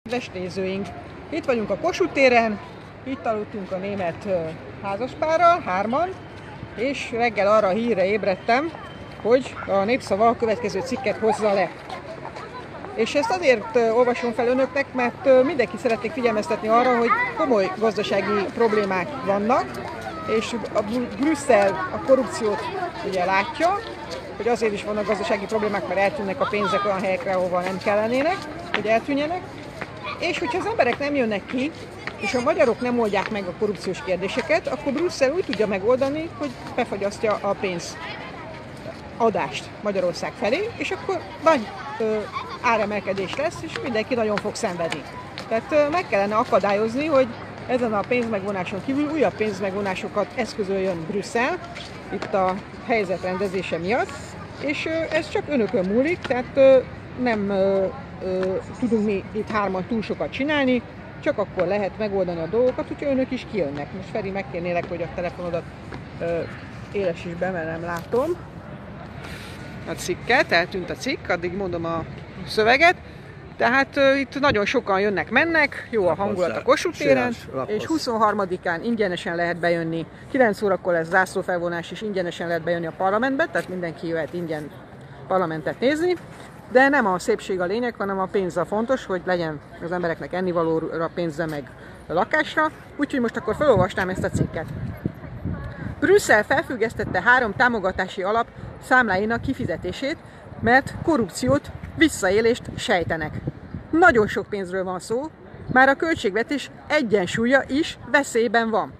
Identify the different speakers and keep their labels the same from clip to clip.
Speaker 1: Kedves nézőink! Itt vagyunk a Kossuth téren, itt aludtunk a német házaspárral, hárman, és reggel arra a hírre ébredtem, hogy a Népszava a következő cikket hozza le. És ezt azért olvasom fel önöknek, mert mindenki szeretnék figyelmeztetni arra, hogy komoly gazdasági problémák vannak, és a Brüsszel a korrupciót ugye látja, hogy azért is vannak gazdasági problémák, mert eltűnnek a pénzek olyan helyekre, ahova nem kellenének, hogy eltűnjenek. És hogyha az emberek nem jönnek ki, és a magyarok nem oldják meg a korrupciós kérdéseket, akkor Brüsszel úgy tudja megoldani, hogy befagyasztja a pénzadást Magyarország felé, és akkor nagy áremelkedés lesz, és mindenki nagyon fog szenvedni. Tehát meg kellene akadályozni, hogy ezen a pénzmegvonáson kívül újabb pénzmegvonásokat eszközöljön Brüsszel, itt a helyzet rendezése miatt, és ez csak önökön múlik, tehát nem tudunk mi itt hárman túl sokat csinálni, csak akkor lehet megoldani a dolgokat, hogyha önök is kijönnek. Most Feri, megkérnélek, hogy a telefonodat élesíts be, mert nem látom a cikket, eltűnt a cikk, addig mondom a szöveget. Tehát itt nagyon sokan jönnek-mennek, jó a hangulat a Kossuth téren, és 23-án ingyenesen lehet bejönni, 9 órakor lesz zászlófelvonás, és ingyenesen lehet bejönni a parlamentbe, tehát mindenki jöhet ingyen parlamentet nézni. De nem a szépség a lényeg, hanem a pénz a fontos, hogy legyen az embereknek ennivalóra pénze meg lakásra. Úgyhogy most akkor felolvasnám ezt a cikket. Brüsszel felfüggesztette 3 támogatási alap számláinak kifizetését, mert korrupciót, visszaélést sejtenek. Nagyon sok pénzről van szó, már a költségvetés egyensúlya is veszélyben van.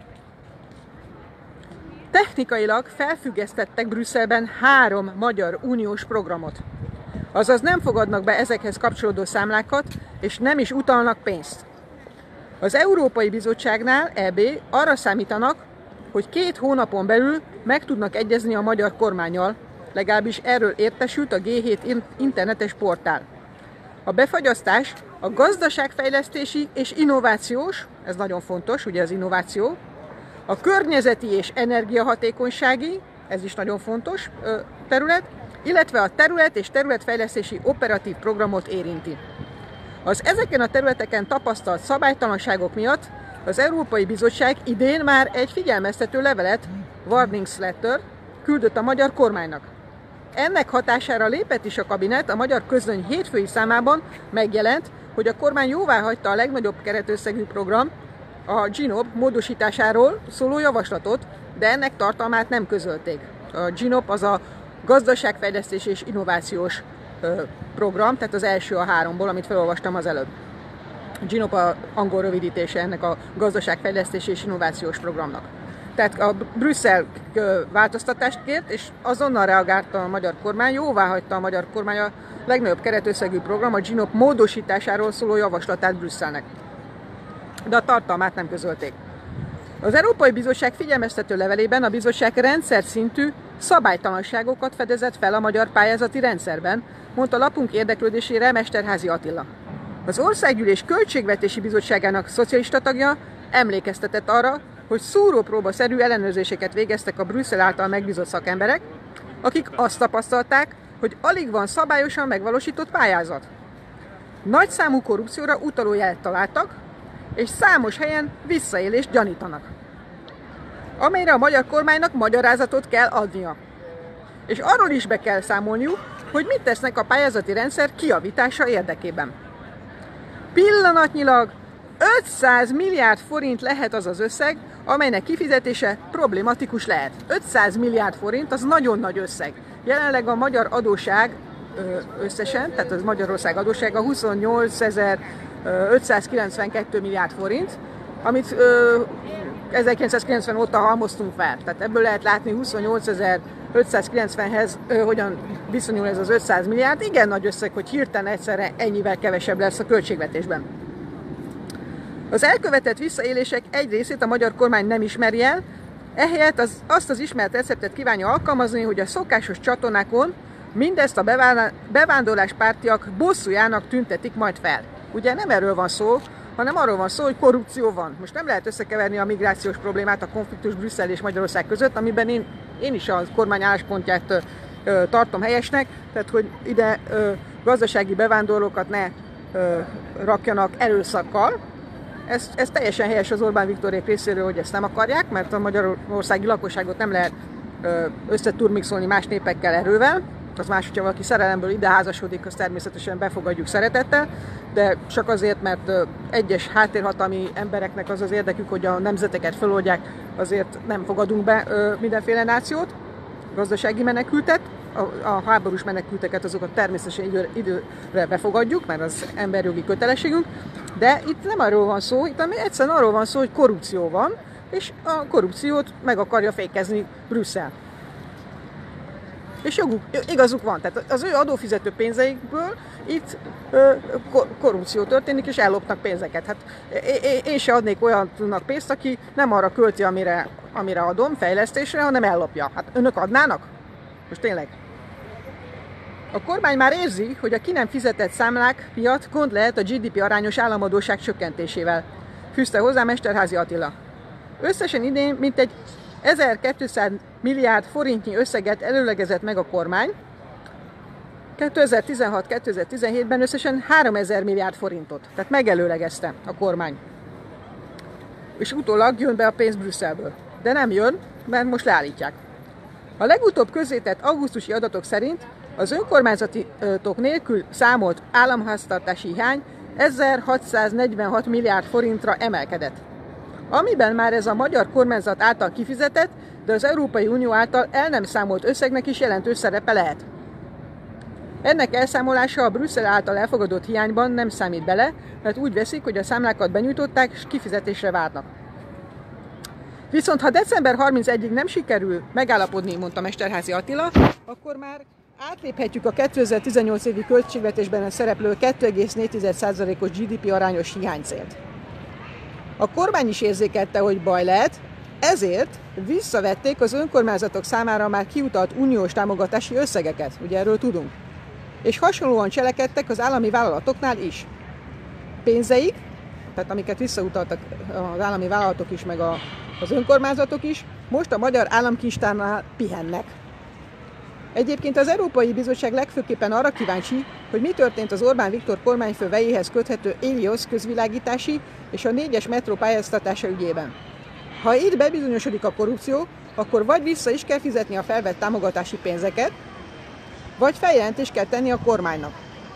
Speaker 1: Technikailag felfüggesztettek Brüsszelben 3 magyar uniós programot. Azaz nem fogadnak be ezekhez kapcsolódó számlákat, és nem is utalnak pénzt. Az Európai Bizottságnál, EB, arra számítanak, hogy 2 hónapon belül meg tudnak egyezni a magyar kormánnyal, legalábbis erről értesült a G7 internetes portál. A befagyasztás a gazdaságfejlesztési és innovációs, ez nagyon fontos, ugye az innováció, a környezeti és energiahatékonysági, ez is nagyon fontos terület, illetve a terület és területfejlesztési operatív programot érinti. Az ezeken a területeken tapasztalt szabálytalanságok miatt az Európai Bizottság idén már egy figyelmeztető levelet, warning letter, küldött a magyar kormánynak. Ennek hatására lépett is a kabinet, a magyar közlöny hétfői számában megjelent, hogy a kormány jóváhagyta a legnagyobb keretösszegű program, a GNOP módosításáról szóló javaslatot, de ennek tartalmát nem közölték. A GNOP az a gazdaságfejlesztés és innovációs program, tehát az első a 3-ból, amit felolvastam az előbb. GNOP a angol rövidítése ennek a gazdaságfejlesztés és innovációs programnak. Tehát a Brüsszel változtatást kért, és azonnal reagálta a magyar kormány, jóváhagyta a magyar kormány a legnagyobb keretösszegű program, a GNOP módosításáról szóló javaslatát Brüsszelnek. De a tartalmát nem közölték. Az Európai Bizottság figyelmeztető levelében a bizottság rendszer szintű szabálytalanságokat fedezett fel a magyar pályázati rendszerben, mondta lapunk érdeklődésére Mesterházy Attila. Az Országgyűlés Költségvetési Bizottságának szocialista tagja emlékeztetett arra, hogy szúrópróbaszerű ellenőrzéseket végeztek a Brüsszel által megbízott szakemberek, akik azt tapasztalták, hogy alig van szabályosan megvalósított pályázat. Nagyszámú korrupcióra utaló jelet találtak, és számos helyen visszaélést gyanítanak, amelyre a magyar kormánynak magyarázatot kell adnia. És arról is be kell számolniuk, hogy mit tesznek a pályázati rendszer kijavítása érdekében. Pillanatnyilag 500 milliárd forint lehet az az összeg, amelynek kifizetése problematikus lehet. 500 milliárd forint az nagyon nagy összeg. Jelenleg a magyar adósság összesen, tehát az Magyarország adóssága 28.592 milliárd forint, amit 1990 óta halmoztunk fel. Tehát ebből lehet látni 28.590-hez hogyan viszonyul ez az 500 milliárd. Igen nagy összeg, hogy hirtelen egyszerre ennyivel kevesebb lesz a költségvetésben. Az elkövetett visszaélések egy részét a magyar kormány nem ismeri el, ehelyett azt az ismert receptet kívánja alkalmazni, hogy a szokásos csatornákon mindezt a bevándorláspártiak bosszújának tüntetik majd fel. Ugye nem erről van szó, hanem arról van szó, hogy korrupció van. Most nem lehet összekeverni a migrációs problémát, a konfliktus Brüsszel és Magyarország között, amiben én is a kormány álláspontját tartom helyesnek, tehát hogy ide gazdasági bevándorlókat ne rakjanak erőszakkal. Ez teljesen helyes az Orbán Viktorék részéről, hogy ezt nem akarják, mert a magyarországi lakosságot nem lehet összeturmixolni más népekkel erővel. Az más, hogyha valaki szerelemből ide házasodik, azt természetesen befogadjuk szeretettel, de csak azért, mert egyes háttérhatalmi embereknek az az érdekük, hogy a nemzeteket feloldják, azért nem fogadunk be mindenféle nációt, gazdasági menekültet. A háborús menekülteket azokat természetesen időre befogadjuk, mert az emberjogi kötelességünk, de itt nem arról van szó, itt egyszerűen arról van szó, hogy korrupció van, és a korrupciót meg akarja fékezni Brüsszel. És igazuk van, tehát az ő adófizető pénzeikből itt korrupció történik, és ellopnak pénzeket. Hát én se adnék olyannak pénzt, aki nem arra költi, amire adom, fejlesztésre, hanem ellopja. Hát önök adnának? Most tényleg. A kormány már érzi, hogy a ki nem fizetett számlák miatt gond lehet a GDP arányos államadósság csökkentésével, fűzte hozzá Mesterházy Attila. Összesen idén mintegy 1200 milliárd forintnyi összeget előlegezett meg a kormány, 2016-2017-ben összesen 3000 milliárd forintot, tehát megelőlegezte a kormány. És utólag jön be a pénz Brüsszelből. De nem jön, mert most leállítják. A legutóbb közzétett augusztusi adatok szerint az önkormányzatok nélkül számolt államháztartási hiány 1646 milliárd forintra emelkedett. Amiben már ez a magyar kormányzat által kifizetett, de az Európai Unió által el nem számolt összegnek is jelentős szerepe lehet. Ennek elszámolása a Brüsszel által elfogadott hiányban nem számít bele, mert úgy veszik, hogy a számlákat benyújtották és kifizetésre várnak. Viszont ha december 31-ig nem sikerül megállapodni, mondta Mesterházy Attila, akkor már átléphetjük a 2018 évi költségvetésben szereplő 2,4%-os GDP arányos hiánycélt. A kormány is érzékelte, hogy baj lehet, ezért visszavették az önkormányzatok számára már kiutalt uniós támogatási összegeket, ugye erről tudunk. És hasonlóan cselekedtek az állami vállalatoknál is. Pénzeik, tehát amiket visszautaltak az állami vállalatok is, meg az önkormányzatok is, most a magyar államkincstárnál pihennek. Egyébként az Európai Bizottság legfőképpen arra kíváncsi, hogy mi történt az Orbán Viktor kormányfő vejéhez köthető Éliosz közvilágítási és a 4-es metró pályáztatása ügyében. Ha itt bebizonyosodik a korrupció, akkor vagy vissza is kell fizetni a felvett támogatási pénzeket, vagy feljelentést kell tenni a kormánynak.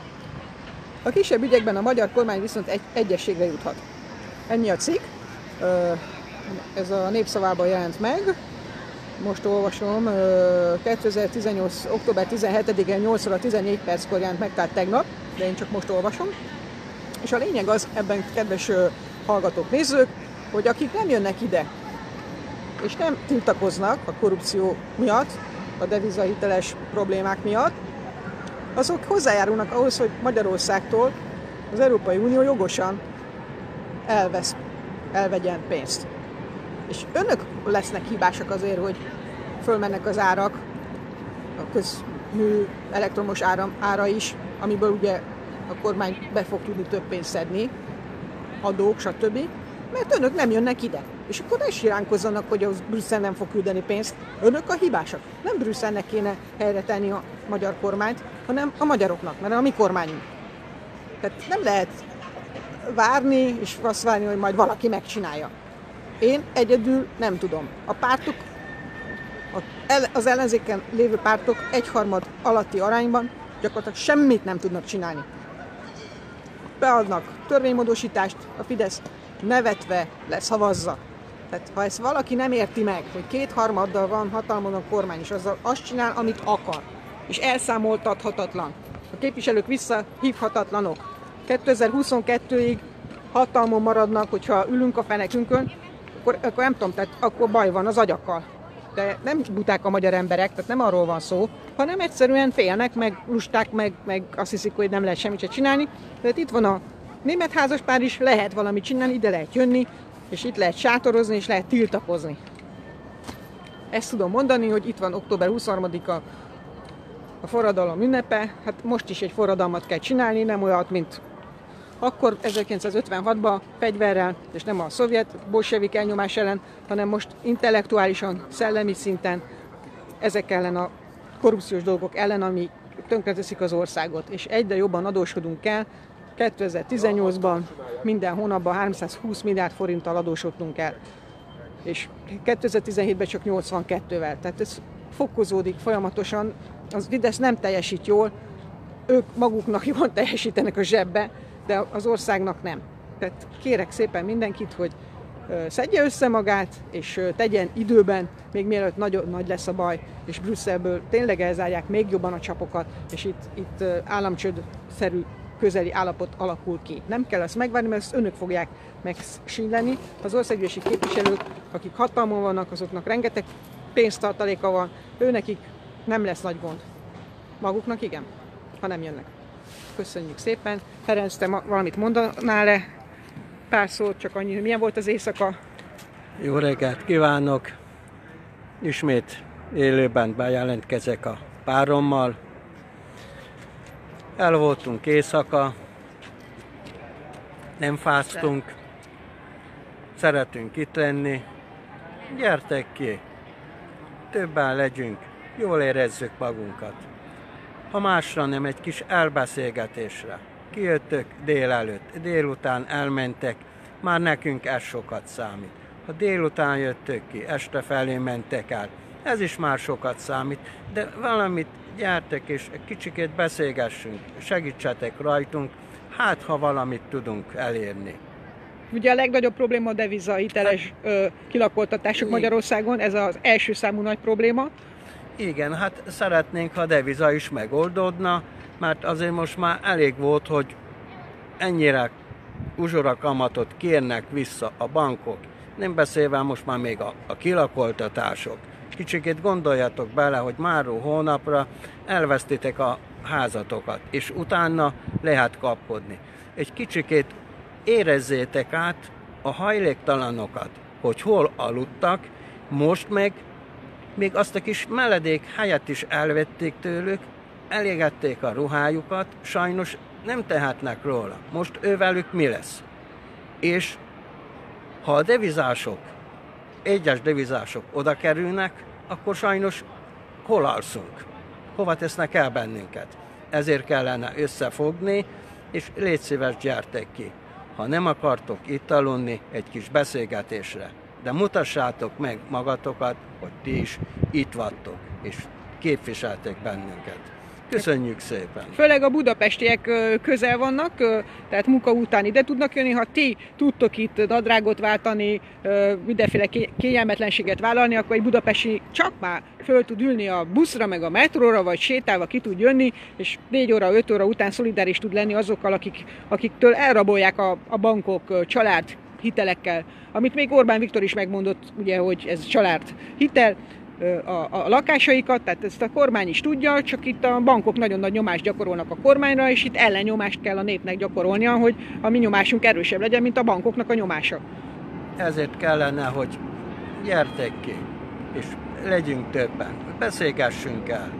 Speaker 1: A kisebb ügyekben a magyar kormány viszont egyességre juthat. Ennyi a cikk, ez a Népszavában jelent meg. Most olvasom, 2018. október 17-én 8 óra 14 perckor jelent meg, tehát tegnap, de én csak most olvasom. És a lényeg az, ebben kedves hallgatók, nézők, hogy akik nem jönnek ide, és nem tiltakoznak a korrupció miatt, a devizahiteles problémák miatt, azok hozzájárulnak ahhoz, hogy Magyarországtól az Európai Unió jogosan elvegyen pénzt. És önök lesznek hibásak azért, hogy fölmennek az árak, a közmű elektromos ára is, amiből ugye a kormány be fog tudni több pénzt szedni, adók, stb. Mert önök nem jönnek ide. És akkor ne siránkozzanak, hogy a Brüsszel nem fog küldeni pénzt. Önök a hibásak. Nem Brüsszelnek kéne helyre tenni a magyar kormányt, hanem a magyaroknak, mert a mi kormányunk. Tehát nem lehet várni és azt várni, hogy majd valaki megcsinálja. Én egyedül nem tudom. A pártok, az ellenzéken lévő pártok 1/3 alatti arányban gyakorlatilag semmit nem tudnak csinálni. Beadnak törvénymódosítást, a Fidesz nevetve leszavazza. Tehát ha ezt valaki nem érti meg, hogy 2/3 van hatalmon a kormány, és azzal azt csinál, amit akar, és elszámoltathatatlan. A képviselők visszahívhatatlanok. 2022-ig hatalmon maradnak, hogyha ülünk a fenekünkön, akkor nem tudom, tehát akkor baj van az agyakkal. De nem buták a magyar emberek, tehát nem arról van szó, hanem egyszerűen félnek, meg lusták, meg azt hiszik, hogy nem lehet semmit se csinálni. Tehát itt van a német házaspár is, lehet valamit csinálni, ide lehet jönni, és itt lehet sátorozni, és lehet tiltakozni. Ezt tudom mondani, hogy itt van október 23-a a forradalom ünnepe, hát most is egy forradalmat kell csinálni, nem olyat, mint akkor 1956-ban fegyverrel, és nem a szovjet bolsevik elnyomás ellen, hanem most intellektuálisan, szellemi szinten ezek ellen a korrupciós dolgok ellen, ami tönkreteszik az országot, és egyre jobban adósodunk 2018-ban minden hónapban 320 milliárd forinttal adósodtunk el, és 2017-ben csak 82-vel. Tehát ez fokozódik folyamatosan, az Fidesz nem teljesít jól, ők maguknak jól teljesítenek a zsebbe, de az országnak nem. Tehát kérek szépen mindenkit, hogy szedje össze magát, és tegyen időben, még mielőtt nagyon nagy lesz a baj, és Brüsszelből tényleg elzárják még jobban a csapokat, és itt államcsődszerű közeli állapot alakul ki. Nem kell ezt megvárni, mert ezt önök fogják megsínyleni. Az országgyűlési képviselők, akik hatalmon vannak, azoknak rengeteg pénztartaléka van, őnekik nem lesz nagy gond. Maguknak igen, ha nem jönnek. Köszönjük szépen. Ferenc, te valamit mondanál-e? Pár szót, csak annyi, hogy milyen volt az éjszaka?
Speaker 2: Jó reggelt kívánok! Ismét élőben bejelentkezek a párommal. El voltunk éjszaka, nem fáztunk, szeretünk itt lenni. Gyertek ki, többen legyünk, jól érezzük magunkat. Ha másra nem, egy kis elbeszélgetésre. Kijöttök délelőtt, délután elmentek, már nekünk ez sokat számít. Ha délután jöttök ki, este felé mentek el, ez is már sokat számít, de valamit gyertek és egy kicsikét beszélgessünk, segítsetek rajtunk, hát ha valamit tudunk elérni.
Speaker 1: Ugye a legnagyobb probléma a devizahiteles kilakoltatások Magyarországon, ez az első számú nagy probléma.
Speaker 2: Igen, hát szeretnénk, ha a deviza is megoldódna, mert azért most már elég volt, hogy ennyire uzsorakamatot kérnek vissza a bankok, nem beszélve most már még a kilakoltatások. Kicsikét gondoljatok bele, hogy máró hónapra elvesztitek a házatokat, és utána lehet kapkodni. Egy kicsikét érezzétek át a hajléktalanokat, hogy hol aludtak, most meg még azt a kis meledék helyet is elvették tőlük, elégették a ruhájukat, sajnos nem tehetnek róla. Most ővelük mi lesz? És ha a devizások, egyes devizások oda kerülnek, akkor sajnos hol alszunk? Hova tesznek el bennünket? Ezért kellene összefogni, és légy szíves, gyertek ki. Ha nem akartok itt aludni, egy kis beszélgetésre, de mutassátok meg magatokat, hogy ti is itt vagytok, és képviseltek bennünket. Köszönjük szépen!
Speaker 1: Főleg a budapestiek közel vannak, tehát munka után ide tudnak jönni. Ha ti tudtok itt nadrágot váltani, mindenféle kényelmetlenséget vállalni, akkor egy budapesti csak már föl tud ülni a buszra, meg a metróra, vagy sétálva ki tud jönni, és 4 óra, 5 óra után szolidáris tud lenni azokkal, akiktől elrabolják a bankok család hitelekkel. Amit még Orbán Viktor is megmondott, ugye, hogy ez család hitel, a lakásaikat, tehát ezt a kormány is tudja, csak itt a bankok nagyon nagy nyomást gyakorolnak a kormányra, és itt ellennyomást kell a népnek gyakorolnia, hogy a mi nyomásunk erősebb legyen, mint a bankoknak a nyomása.
Speaker 2: Ezért kellene, hogy gyertek ki, és legyünk többen, beszélgessünk el.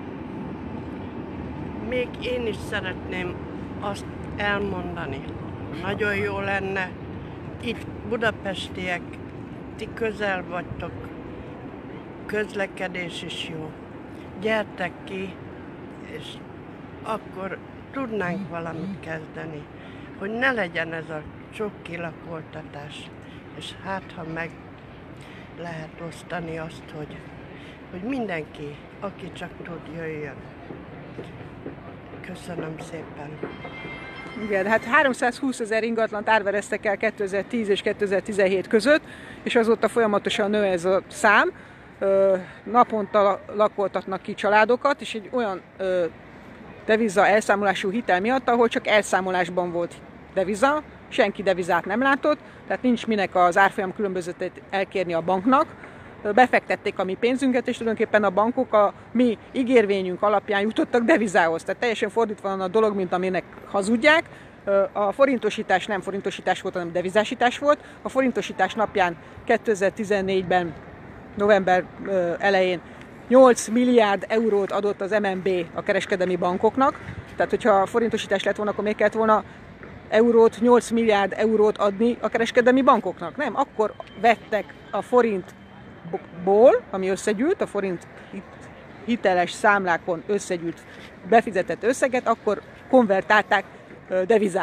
Speaker 3: Még én is szeretném azt elmondani, nagyon jó lenne, itt budapestiek, ti közel vagytok, közlekedés is jó. Gyertek ki, és akkor tudnánk valamit kezdeni, hogy ne legyen ez a sok kilakoltatás, és hát ha meg lehet osztani azt, hogy mindenki, aki csak tud, jöjjön. Köszönöm szépen.
Speaker 1: Igen, hát 320 000 ingatlant árvereztek el 2010 és 2017 között, és azóta folyamatosan nő ez a szám. Naponta lakoltatnak ki családokat, és egy olyan deviza elszámolású hitel miatt, ahol csak elszámolásban volt deviza, senki devizát nem látott, tehát nincs minek az árfolyam különbözetet elkérni a banknak. Befektették a mi pénzünket, és tulajdonképpen a bankok a mi ígérvényünk alapján jutottak devizához. Tehát teljesen fordítva van a dolog, mint aminek hazudják. A forintosítás nem forintosítás volt, hanem devizásítás volt. A forintosítás napján 2014-ben november elején 8 milliárd eurót adott az MNB a kereskedelmi bankoknak. Tehát, hogyha a forintosítás lett volna, akkor még kellett volna 8 milliárd eurót adni a kereskedelmi bankoknak. Nem, akkor vettek a forintból, ami összegyűlt, a forint hiteles számlákon összegyűlt befizetett összeget, akkor konvertálták devizává.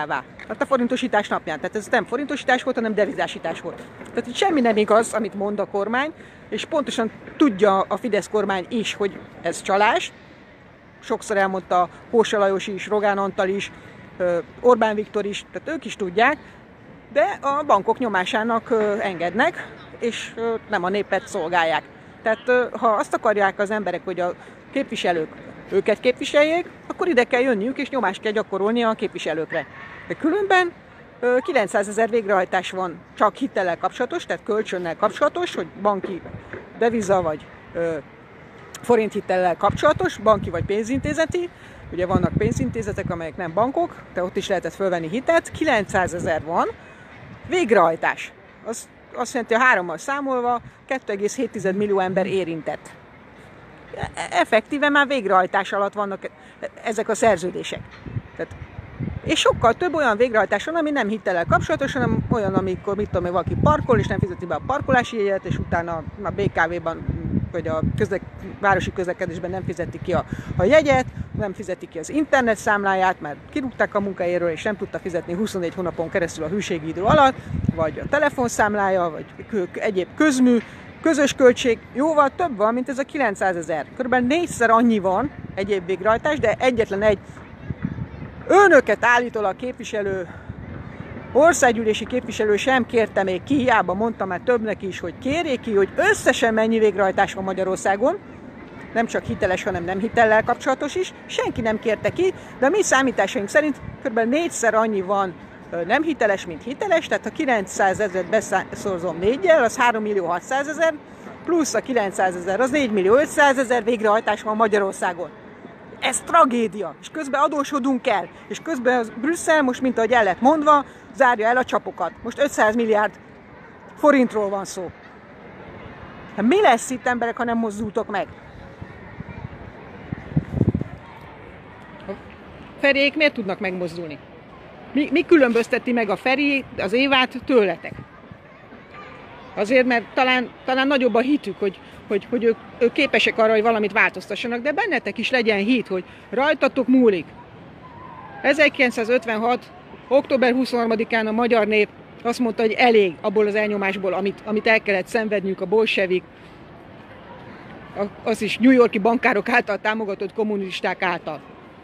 Speaker 1: Hát a forintosítás napján. Tehát ez nem forintosítás volt, hanem devizásítás volt. Tehát itt semmi nem igaz, amit mond a kormány, és pontosan tudja a Fidesz kormány is, hogy ez csalás. Sokszor elmondta Kósa Lajos is, Rogán Antal is, Orbán Viktor is, tehát ők is tudják, de a bankok nyomásának engednek, és nem a népet szolgálják. Tehát ha azt akarják az emberek, hogy a képviselők őket képviseljék, akkor ide kell jönniük, és nyomást kell gyakorolni a képviselőkre. De különben 900 000 végrehajtás van csak hitellel kapcsolatos, tehát kölcsönnel kapcsolatos, hogy banki deviza vagy forinthitellel kapcsolatos, banki vagy pénzintézeti. Ugye vannak pénzintézetek, amelyek nem bankok, de ott is lehetett fölvenni hitet. 900 000 van. Végrehajtás. Az azt jelenti, a 3-mal számolva 2,7 millió ember érintett. Effektíven már végrehajtás alatt vannak ezek a szerződések. Tehát, és sokkal több olyan végrehajtás van, ami nem hitellel kapcsolatos, hanem olyan, amikor mit tudom, valaki parkol, és nem fizeti be a parkolási jegyet, és utána a BKV-ban, vagy a városi közlekedésben nem fizeti ki a jegyet, nem fizeti ki az internet számláját, mert kirúgták a munkahelyéről, és nem tudta fizetni 24 hónapon keresztül a hűségi idő alatt, vagy a telefonszámlája, vagy egyéb közmű, közös költség, jóval több van, mint ez a 900 000. Körülbelül 4-szer annyi van egyéb végrehajtás, de egyetlen egy önöket állítólag képviselő, országgyűlési képviselő sem kérte még ki, hiába mondtam már többnek is, hogy kérjék ki, hogy összesen mennyi végrehajtás van Magyarországon, nem csak hiteles, hanem nem hitellel kapcsolatos is, senki nem kérte ki, de a mi számításaink szerint kb. 4-szer annyi van nem hiteles, mint hiteles, tehát ha 900 000-et beszorzom 4-jel, az 3.600.000, plusz a 900 000, az 4.500.000 végrehajtás van Magyarországon. Ez tragédia, és közben adósodunk el, és közben Brüsszel most, mint ahogy el lett mondva, zárja el a csapokat. Most 500 milliárd forintról van szó. Hát mi lesz itt, emberek, ha nem mozdultok meg? A Feriék miért tudnak megmozdulni? Mi különbözteti meg a Feri, az Évát tőletek? Azért, mert talán nagyobb a hitük, hogy ők képesek arra, hogy valamit változtassanak, de bennetek is legyen hit, hogy rajtatok múlik. 1956. október 23-án a magyar nép azt mondta, hogy elég abból az elnyomásból, amit el kellett szenvedniük a bolsevik, az is New York-i bankárok által támogatott kommunisták által.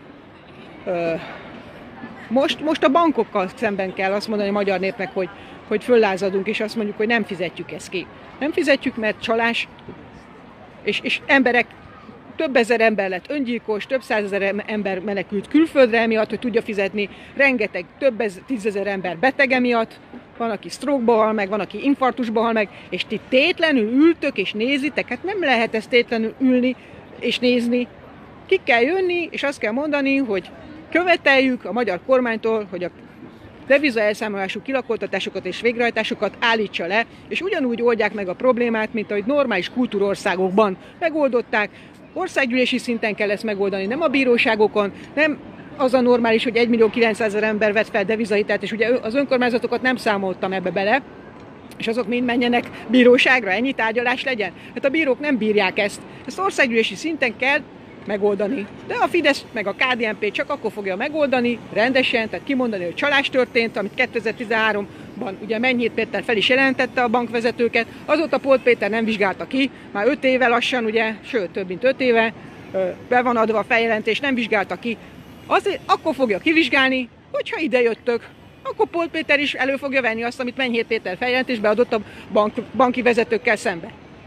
Speaker 1: Most a bankokkal szemben kell azt mondani a magyar népnek, hogy föllázadunk, és azt mondjuk, hogy nem fizetjük ezt ki. Nem fizetjük, mert csalás, és emberek, több ezer ember lett öngyilkos, több százezer ember menekült külföldre emiatt, hogy tudja fizetni, rengeteg, több tízezer ember beteg emiatt, van, aki stroke-ba hal meg, van, aki infarktusba hal meg, és ti tétlenül ültök és nézitek, hát nem lehet ezt tétlenül ülni és nézni. Ki kell jönni, és azt kell mondani, hogy követeljük a magyar kormánytól, hogy a deviza elszámolású kilakoltatásokat és végrehajtásokat állítsa le, és ugyanúgy oldják meg a problémát, mint ahogy normális kultúrországokban megoldották. Országgyűlési szinten kell ezt megoldani, nem a bíróságokon, nem az a normális, hogy 1.900.000 ember vett fel devizahitelt, és ugye az önkormányzatokat nem számoltam ebbe bele, és azok mind menjenek bíróságra, ennyi tárgyalás legyen. Hát a bírók nem bírják ezt. Ezt országgyűlési szinten kell megoldani. De a Fidesz meg a KDNP csak akkor fogja megoldani, rendesen, tehát kimondani, hogy csalás történt, amit 2013-ban ugye Menyhét Péter fel is jelentette a bankvezetőket, azóta Polt Péter nem vizsgálta ki, már 5 éve lassan, ugye, sőt, több mint 5 éve, be van adva a feljelentés, nem vizsgálta ki. Azért akkor fogja kivizsgálni, hogyha ide jöttök, akkor Polt Péter is elő fogja venni azt, amit Menyhét Péter feljelentésbe adott a banki vezetőkkel szembe.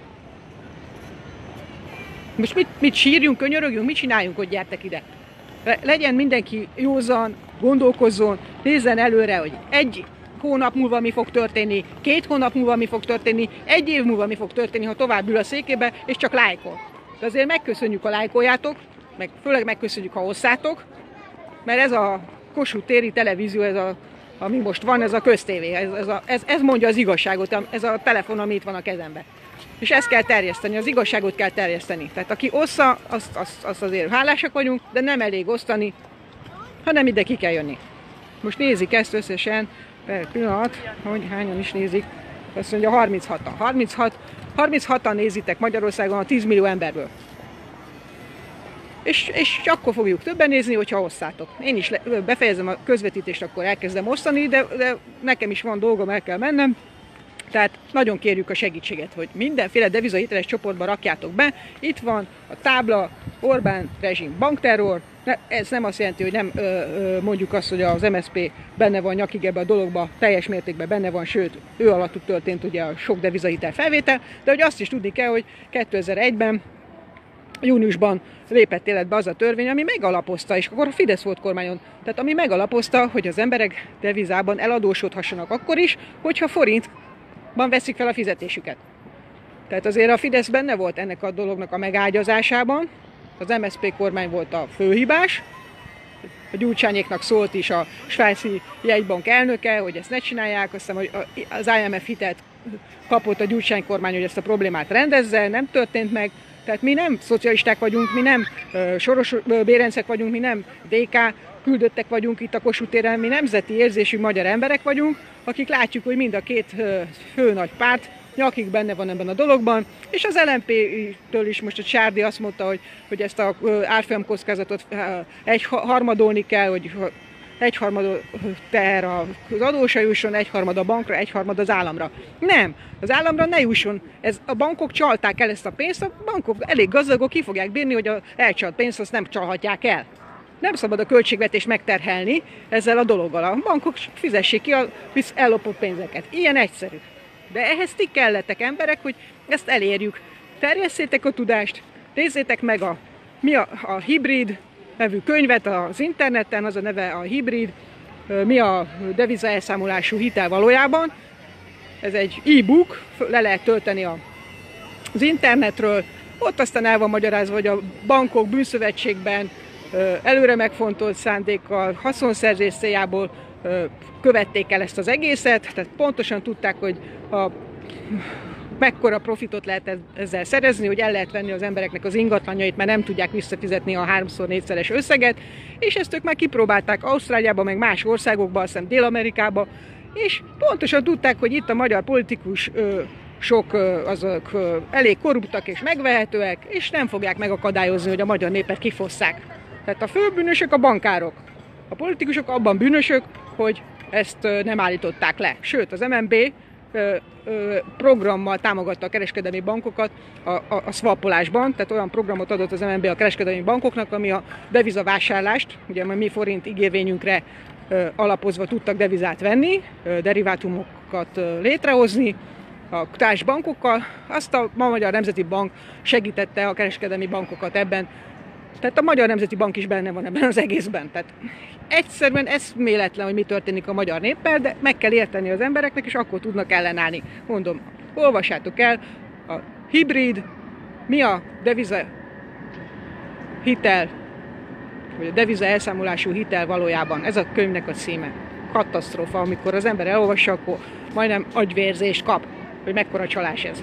Speaker 1: Most mit sírjunk, könyörögjünk, mit csináljunk, hogy gyertek ide? Legyen mindenki józan, gondolkozzon, nézzen előre, hogy 1 hónap múlva mi fog történni, 2 hónap múlva mi fog történni, 1 év múlva mi fog történni, ha tovább ül a székébe, és csak lájkol. De azért megköszönjük, ha lájkoljátok, meg főleg megköszönjük, ha osszátok, mert ez a Kossuth téri televízió, ami most van, ez a köztévé, ez mondja az igazságot, ez a telefon, ami itt van a kezemben. És ezt kell terjeszteni, az igazságot kell terjeszteni. Tehát aki ossza, azt azért hálásak vagyunk, de nem elég osztani, hanem ide ki kell jönni. Most nézik ezt összesen, per pillanat, hogy hányan is nézik, azt mondja 36-an. 36-an nézitek Magyarországon a 10 millió emberből. és akkor fogjuk többen nézni, hogyha osszátok. Én is befejezem a közvetítést, akkor elkezdem osztani, de nekem is van dolgom, el kell mennem. Tehát nagyon kérjük a segítséget, hogy mindenféle devizahiteles csoportba rakjátok be. Itt van a tábla, Orbán rezsim bankterror. Ez nem azt jelenti, hogy nem mondjuk azt, hogy az MSZP benne van nyakig ebbe a dologba, teljes mértékben benne van, sőt, ő alattuk történt ugye a sok devizahitel felvétel, de hogy azt is tudni kell, hogy 2001-ben, júniusban lépett életbe az a törvény, ami megalapozta, és akkor a Fidesz volt kormányon, tehát ami megalapozta, hogy az emberek devizában eladósodhassanak akkor is, hogyha forintban veszik fel a fizetésüket. Tehát azért a Fidesz benne volt ennek a dolognak a megágyazásában, az MSZP kormány volt a főhibás, a Gyurcsányéknak szólt is a svájci jegybank elnöke, hogy ezt ne csinálják, aztán hogy az IMF hitelt kapott a Gyurcsány kormány, hogy ezt a problémát rendezze, nem történt meg. Tehát mi nem szocialisták vagyunk, mi nem Soros Bérencek vagyunk, mi nem DK küldöttek vagyunk itt a Kossuth téren, mi nemzeti érzésű magyar emberek vagyunk, akik látjuk, hogy mind a két fő nagy párt nyakig benne van ebben a dologban, és az LMP-től is most a Csárdi azt mondta, hogy ezt az árfolyamkockázatot egyharmadolni kell, hogy egyharmad teher az adósra jusson, egyharmad a bankra, egyharmad az államra. Nem, az államra ne jusson. A bankok csalták el ezt a pénzt, a bankok elég gazdagok, ki fogják bírni, hogy az elcsalt pénzt azt nem csalhatják el. Nem szabad a költségvetést megterhelni ezzel a dologgal. A bankok fizessék ki a ellopott pénzeket. Ilyen egyszerű. De ehhez ti kellettek emberek, hogy ezt elérjük. Terjesszétek a tudást, nézzétek meg mi a hibrid nevű könyvet az interneten, az a neve a hibrid, mi a deviza elszámolású hitel valójában. Ez egy e-book, le lehet tölteni az internetről, ott aztán el van magyarázva, hogy a bankok bűnszövetségben előre megfontolt szándékkal, haszonszerzés céljából követték el ezt az egészet, tehát pontosan tudták, hogy mekkora profitot lehet ezzel szerezni, hogy el lehet venni az embereknek az ingatlanjait, mert nem tudják visszafizetni a 3-4-szeres összeget, és ezt ők már kipróbálták Ausztráliában, meg más országokban, azt hiszem Dél-Amerikában, és pontosan tudták, hogy itt a magyar politikus azok elég korruptak és megvehetőek, és nem fogják megakadályozni, hogy a magyar népet kifosszák. Tehát a főbűnösök a bankárok. A politikusok abban bűnösök, hogy ezt nem állították le. Sőt, az MNB programmal támogatta a kereskedelmi bankokat a swapolásban, tehát olyan programot adott az MNB a kereskedelmi bankoknak, ami a devizavásárlást, ugye mi forint ígérvényünkre alapozva tudtak devizát venni, derivátumokat létrehozni a társbankokkal, azt a Magyar Nemzeti Bank segítette a kereskedelmi bankokat ebben, tehát a Magyar Nemzeti Bank is benne van ebben az egészben. Tehát egyszerűen eszméletlen, hogy mi történik a magyar néppel, de meg kell érteni az embereknek, és akkor tudnak ellenállni. Mondom, olvassátok el, a hibrid, mi a deviza hitel, vagy a deviza elszámolású hitel valójában. Ez a könyvnek a címe. Katasztrófa, amikor az ember elolvassa, akkor majdnem agyvérzést kap, hogy mekkora csalás ez.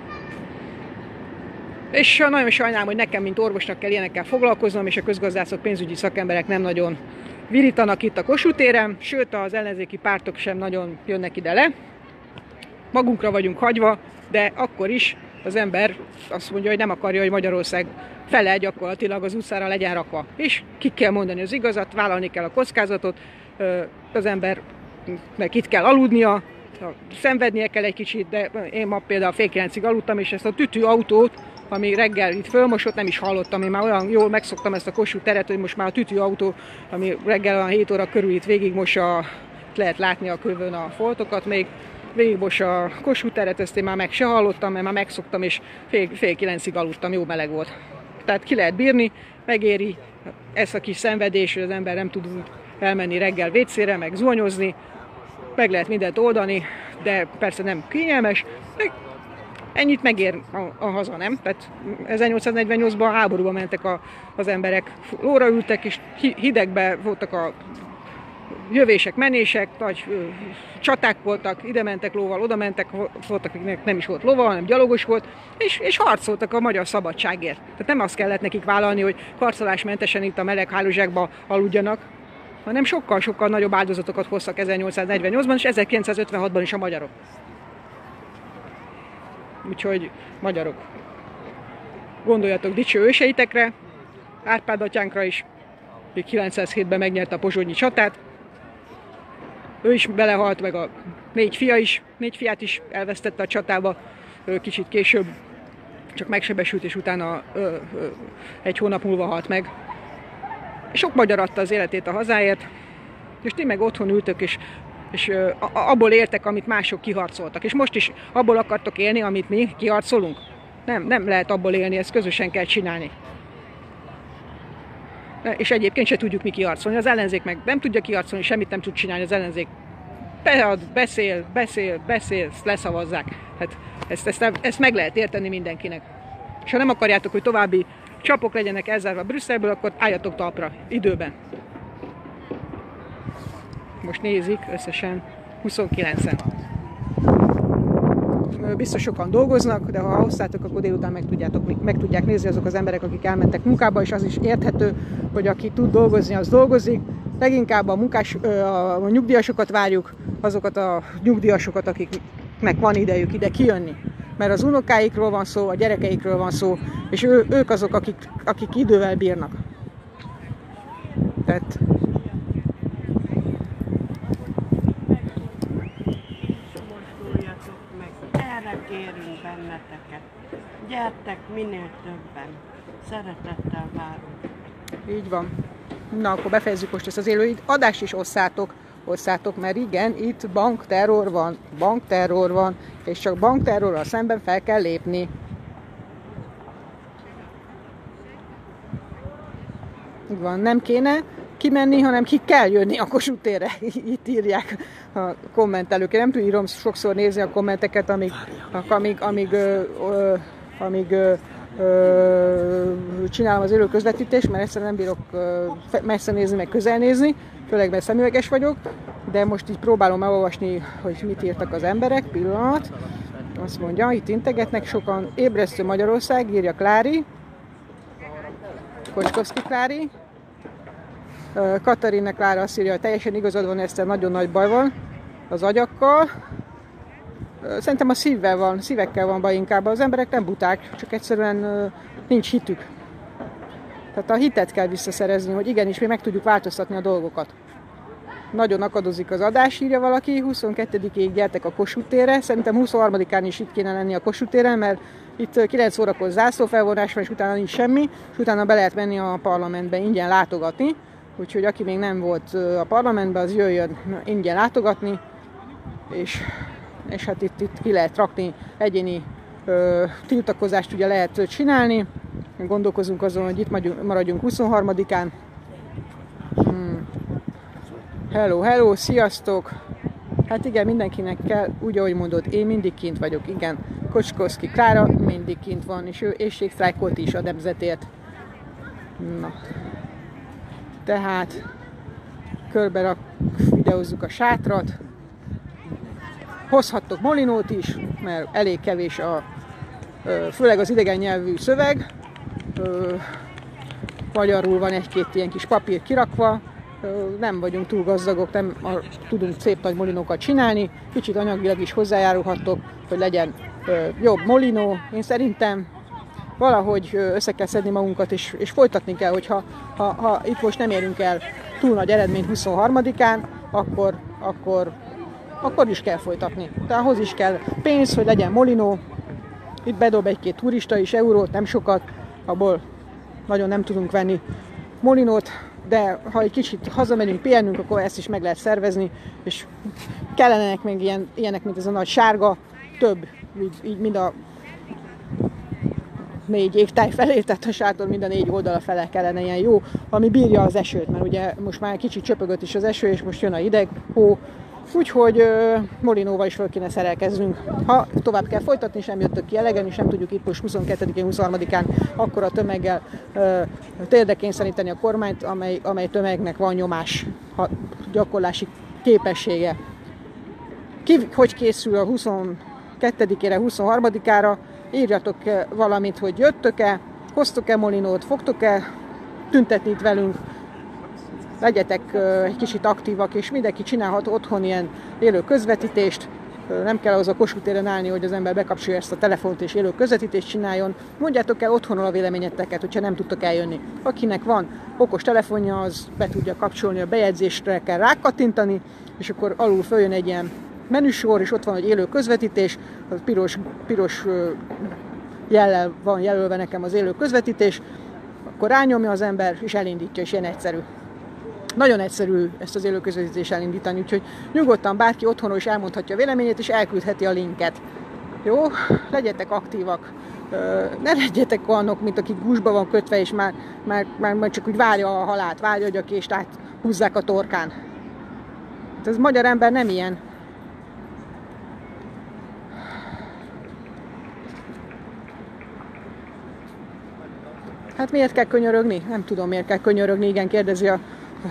Speaker 1: És nagyon sajnálom, hogy nekem, mint orvosnak kell ilyenekkel foglalkoznom, és a közgazdászok, pénzügyi szakemberek nem nagyon virítanak itt a Kossuth téren, sőt az ellenzéki pártok sem nagyon jönnek ide le. Magunkra vagyunk hagyva, de akkor is az ember azt mondja, hogy nem akarja, hogy Magyarország fele gyakorlatilag az utcára legyen rakva. És ki kell mondani az igazat, vállalni kell a kockázatot, az embernek itt kell aludnia, szenvednie kell egy kicsit, de én ma például fél 9-ig aludtam, és ezt a tütőautót, ami reggel itt fölmosott, nem is hallottam, én már olyan jól megszoktam ezt a Kossuth teret, hogy most már a tütőautó, ami reggel olyan 7 óra körül itt végigmossa, lehet látni a kövön a foltokat, még végigmossa a Kossuth teret, ezt én már meg se hallottam, mert már megszoktam, és fél 9-ig aludtam, jó meleg volt. Tehát ki lehet bírni, megéri ezt a kis szenvedés, hogy az ember nem tud elmenni reggel vécére, meg zuhanyozni, meg lehet mindent oldani, de persze nem kényelmes, ennyit megér a haza, nem? Tehát 1848-ban háborúba mentek az emberek, lóra ültek, és hidegben voltak a jövések, menések, nagy csaták voltak, ide mentek lóval, oda mentek, voltak, akiknek nem is volt lova, hanem gyalogos volt, és harcoltak a magyar szabadságért. Tehát nem azt kellett nekik vállalni, hogy karcolásmentesen itt a meleg hálózsákba aludjanak, hanem sokkal-sokkal nagyobb áldozatokat hoztak 1848-ban, és 1956-ban is a magyarok. Úgyhogy magyarok, gondoljatok dicső őseitekre, Árpád atyánkra is, aki 907-ben megnyerte a pozsonyi csatát. Ő is belehalt, meg a 4 fiát is elvesztette a csatába, kicsit később csak megsebesült, és utána 1 hónap múlva halt meg. Sok magyar adta az életét a hazáért, és ti meg otthon ültök, és abból éltek, amit mások kiharcoltak. És most is abból akartok élni, amit mi kiharcolunk? Nem lehet abból élni, ezt közösen kell csinálni. És egyébként se tudjuk mi kiharcolni. Az ellenzék meg nem tudja kiharcolni, semmit nem tud csinálni az ellenzék. Bead, beszél, leszavazzák. Hát ezt meg lehet érteni mindenkinek. És ha nem akarjátok, hogy további csapok legyenek elzárva Brüsszelből, akkor álljatok talpra, időben. Most nézik összesen 29-en. Biztos sokan dolgoznak, de ha hozzátok, akkor délután meg tudják nézni azok az emberek, akik elmentek munkába, és az is érthető, hogy aki tud dolgozni, az dolgozik. Leginkább a nyugdíjasokat várjuk, azokat a nyugdíjasokat, akiknek van idejük ide kijönni. Mert az unokáikról van szó, a gyerekeikről van szó, és ők azok, akik idővel bírnak. Tehát
Speaker 3: erre kérünk benneteket. Gyertek minél többen. Szeretettel várunk.
Speaker 1: így van. Na, akkor befejezzük most ezt az élő adást is, osszátok, mert igen, itt bankterror van, és csak bankterrorral szemben fel kell lépni. Így van, nem kéne kimenni, hanem ki kell jönni a Kossuth térre. Itt írják a kommentelők. Én nem tudom sokszor nézni a kommenteket, amíg csinálom az élő közvetítést, mert egyszerűen nem bírok messze nézni, meg közel nézni, főleg mert szemüveges vagyok, de most így próbálom elolvasni, hogy mit írtak az emberek. Pillanat. Azt mondja, itt integetnek sokan. Ébresztő Magyarország, írja Klári. Kocskovszki Klári. Katarina Klára azt írja, hogy teljesen igazad van, Eszter, nagyon nagy baj van az agyakkal. Szerintem a szívekkel van baj inkább. Az emberek nem buták, csak egyszerűen nincs hitük. Tehát a hitet kell visszaszerezni, hogy igenis mi meg tudjuk változtatni a dolgokat. Nagyon akadozik az adás, írja valaki, 22-ig gyertek a Kossuth térre. Szerintem 23-án is itt kéne lenni a Kossuth téren, mert itt 9 órakor zászlófelvonás van, és utána nincs semmi, és utána be lehet menni a parlamentbe ingyen látogatni. Úgyhogy aki még nem volt a parlamentben, az jöjjön ingyen látogatni, és hát itt ki lehet rakni egyéni tiltakozást, ugye lehet csinálni. Gondolkozunk azon, hogy itt maradjunk 23-án. Hello, sziasztok! Hát igen, mindenkinek kell, úgy ahogy mondod, én mindig kint vagyok, igen. Kocskovszki Klára mindig kint van, és ő éhségsztrájkolt is a nemzetért. Na. Tehát körbe videózzuk a sátrat. Hozhattok molinót is, mert elég kevés főleg az idegen nyelvű szöveg. Magyarul van egy-két ilyen kis papír kirakva. Nem vagyunk túl gazdagok, nem tudunk szép nagy molinókat csinálni. Kicsit anyagilag is hozzájárulhattok, hogy legyen jobb molinó. Én szerintem valahogy össze kell szedni magunkat, és folytatni kell, hogyha ha itt most nem érünk el túl nagy eredményt 23-án, akkor is kell folytatni. Tehát ahhoz is kell pénz, hogy legyen molinó. Itt bedob egy-két turista is eurót, nem sokat, abból nagyon nem tudunk venni molinót, de ha egy kicsit hazamegyünk, pihenünk, akkor ezt is meg lehet szervezni, és kellenek még ilyenek, mint ez a nagy sárga, több, így mind a 4 égtáj felé, tehát a sátor mind a 4 oldala fele kellene ilyen jó, ami bírja az esőt, mert ugye most már kicsit csöpögött is az eső, és most jön a hideg, hó, úgyhogy molinóval is fel kéne szerelkeznünk. Ha tovább kell folytatni, és nem jöttök ki elegen, és nem tudjuk itt most 22-én, 23-án akkora tömeggel térdre kényszeríteni a kormányt, amely tömegnek van nyomás gyakorlási képessége. Hogy készül a 22-ére, 23-ára, írjatok valamit, hogy jöttök-e, hoztok-e molinót, fogtok-e tüntetni itt velünk, legyetek egy kicsit aktívak, és mindenki csinálhat otthon ilyen élő közvetítést, nem kell az a Kossuth téren állni, hogy az ember bekapcsolja ezt a telefont és élő közvetítést csináljon. Mondjátok el otthonról a véleményeteket, hogyha nem tudtok eljönni. Akinek van okos telefonja, az be tudja kapcsolni, a bejegyzésre kell rákattintani, és akkor alul följön egy ilyen menüsor, és ott van egy élő közvetítés, az piros jellel van jelölve nekem az élő közvetítés, akkor rányomja az ember, és elindítja, és ilyen egyszerű. Nagyon egyszerű ezt az élő közvetítést elindítani, úgyhogy nyugodtan bárki otthonról is elmondhatja a véleményét, és elküldheti a linket. Jó? Legyetek aktívak. Ne legyetek olyanok, mint akik gúzsba van kötve, és már csak úgy várja a halált, várja, hogy a kést áthúzzák a torkán. Ez magyar ember nem ilyen. Hát miért kell könyörögni? Nem tudom, miért kell könyörögni, igen, kérdezi a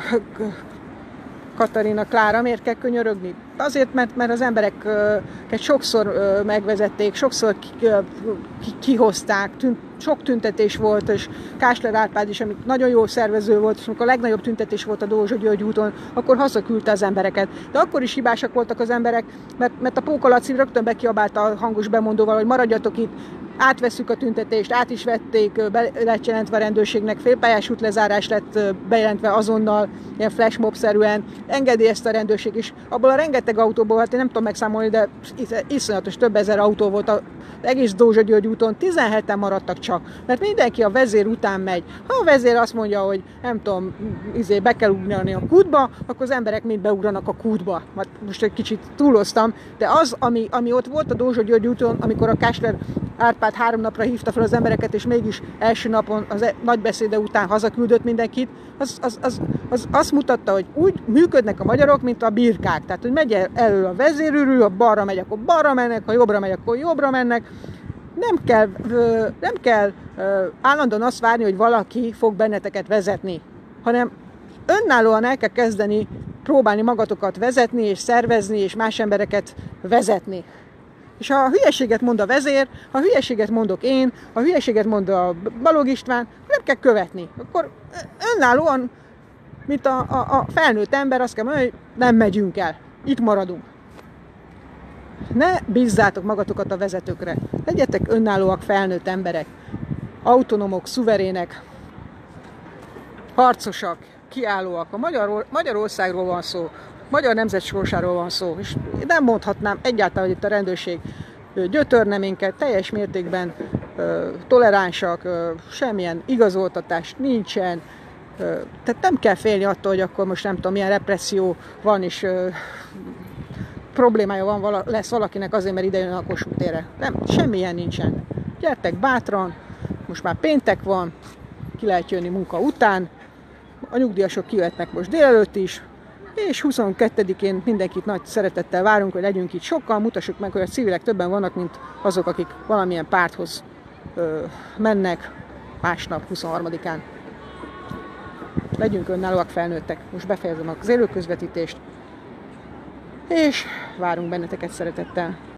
Speaker 1: Katarina Klára, miért kell könyörögni? Azért, mert az embereket sokszor megvezették, sokszor kihozták, sok tüntetés volt, és Kásler Árpád is, ami nagyon jó szervező volt, és amikor a legnagyobb tüntetés volt a Dózsa György úton, akkor hazaküldte az embereket. De akkor is hibásak voltak az emberek, mert a Póka Laci rögtön bekiabálta a hangos bemondóval, hogy maradjatok itt, átvesszük a tüntetést, át is vették, be lett jelentve a rendőrségnek, félpályás útlezárás lett bejelentve azonnal, ilyen flashmob-szerűen, engedélyezte a rendőrség is. Abból a rengeteg autóból, hát én nem tudom megszámolni, de iszonyatos, több ezer autó volt az egész Dózsa György úton, 17-en maradtak csak, mert mindenki a vezér után megy. Ha a vezér azt mondja, hogy nem tudom, be kell ugrani a kútba, akkor az emberek mind beugranak a kútba. Most egy kicsit túloztam, de az, ami ott volt a Dózsa György úton, amikor a Kásler Árpád 3 napra hívta fel az embereket, és mégis első napon az nagy beszéde után hazaküldött mindenkit, az azt mutatta, hogy úgy működnek a magyarok, mint a birkák. Tehát, hogy megy elő a vezérűrű, ha balra megy, akkor balra mennek, ha jobbra megy, akkor jobbra mennek. Nem kell állandóan azt várni, hogy valaki fog benneteket vezetni, hanem önállóan el kell kezdeni próbálni magatokat vezetni, és szervezni, és más embereket vezetni. És ha a hülyeséget mond a vezér, ha a hülyeséget mondok én, ha a hülyeséget mond a Balogh István, nem kell követni. Akkor önállóan, mint a felnőtt ember, azt kell mondani, hogy nem megyünk el, itt maradunk. Ne bízzátok magatokat a vezetőkre. Legyetek önállóak felnőtt emberek, autonómok, szuverének, harcosak, kiállóak. A Magyarországról van szó. Magyar nemzet sorsáról van szó, és nem mondhatnám egyáltalán, hogy itt a rendőrség gyötörne minket, teljes mértékben toleránsak, semmilyen igazoltatás nincsen, tehát nem kell félni attól, hogy akkor most nem tudom, milyen represszió van, és problémája lesz valakinek azért, mert ide jön a Kossuth térre. Nem, semmilyen nincsen. Gyertek bátran, most már péntek van, ki lehet jönni munka után, a nyugdíjasok kijöhetnek most délelőtt is, és 22-én mindenkit nagy szeretettel várunk, hogy legyünk itt sokkal, mutassuk meg, hogy a civilek többen vannak, mint azok, akik valamilyen párthoz mennek másnap, 23-án. Legyünk önállóak, felnőttek. Most befejezem az élő közvetítést, és várunk benneteket szeretettel.